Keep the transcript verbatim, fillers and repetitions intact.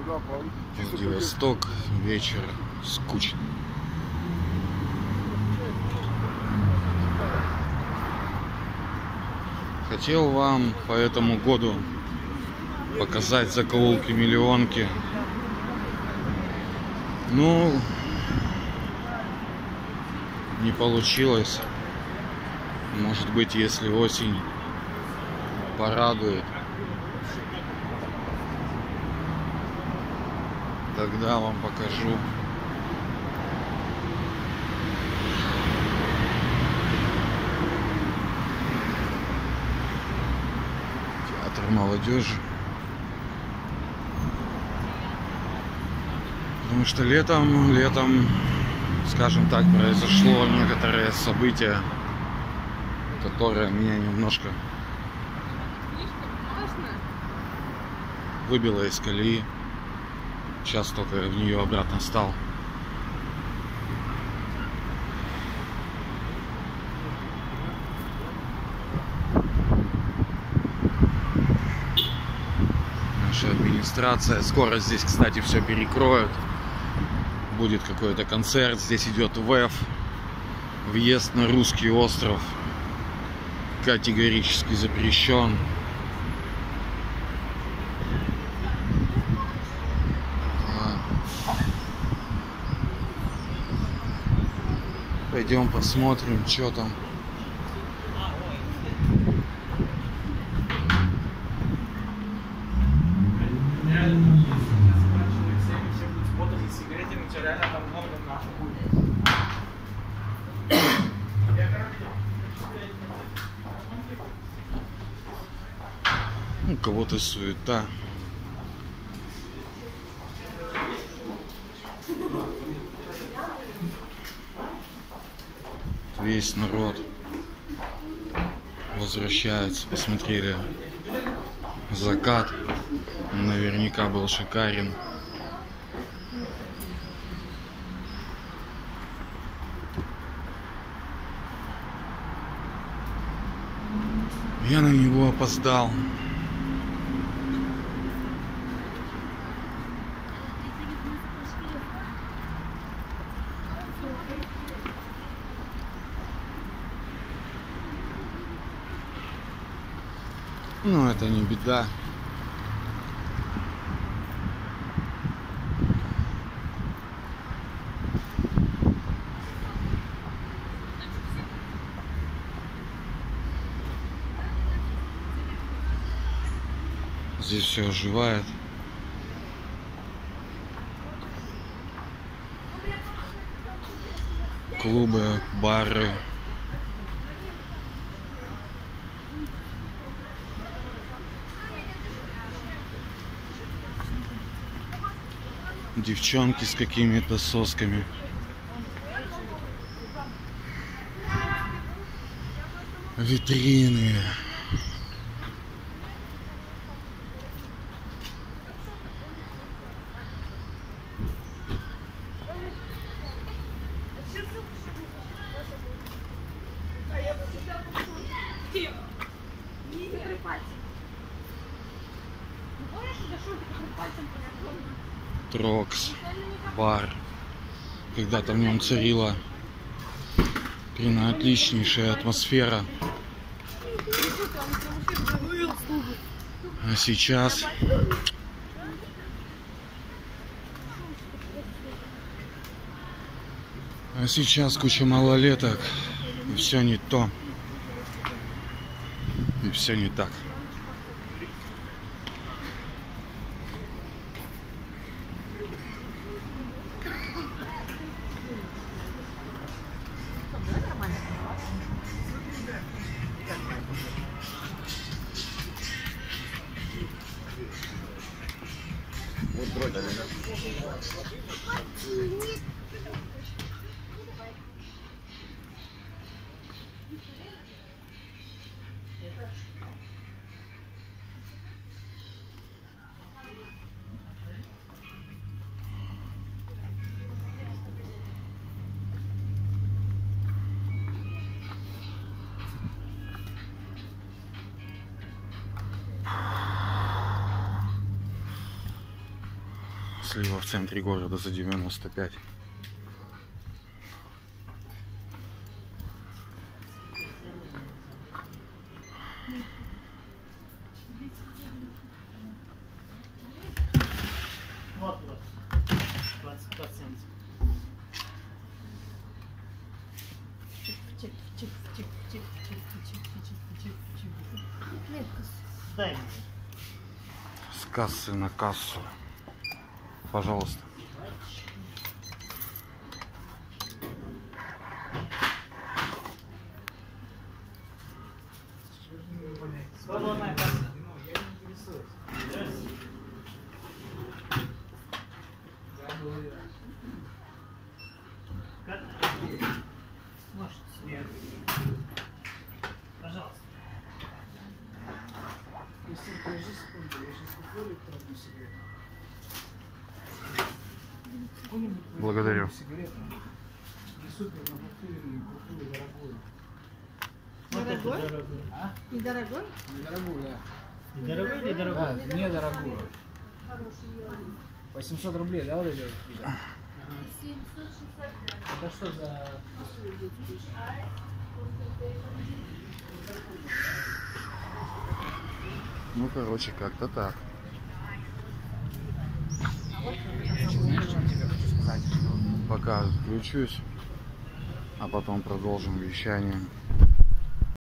Владивосток, вечер скучный. Хотел вам по этому году показать закоулки миллионки. Ну, не получилось. Может быть, если осень порадует, тогда вам покажу. Театр молодежи. Потому что летом, летом, скажем так, произошло некоторое событие, которое меня немножко выбило из колеи. Сейчас только в нее обратно стал. Наша администрация. Скоро здесь, кстати, все перекроют. Будет какой-то концерт. Здесь идет ВЭФ. Въезд на Русский остров категорически запрещен. Пойдем посмотрим, что там. У кого-то суета. Весь народ возвращается. Посмотрели закат. Наверняка был шикарен. Я на него опоздал. Ну, это не беда. Здесь все оживает. Клубы, бары. Девчонки с какими-то сосками. Витрины. Трокс, бар. Когда-то в нем царила отличнейшая атмосфера. А сейчас А сейчас куча малолеток. И все не то. И все не так. Слива в центре города за девяносто пять. Вот, вот. двадцать процентов. Чик, чик, чик, чик, чик, чик, чик, чик, чик, чик. Дай мне. С кассы на кассу. Пожалуйста. Свободная касса. Как? Можете себе. Пожалуйста. Если подожди секунду, я сейчас куплю электронную сигарету. Какую-нибудь Благодарю. электронную сигарету. Не супер, но крутую, крутую, дорогую. Дорогой? Дорогой. А? Недорогой? Недорогую, да. Дорогой или дорогой? Да, недорогую. восемьсот рублей, да, вот эти вот? Да. Это что за... Ну, короче, как-то так. Знаешь, что я тебе хочу сказать? Пока отключусь, а потом продолжим вещание.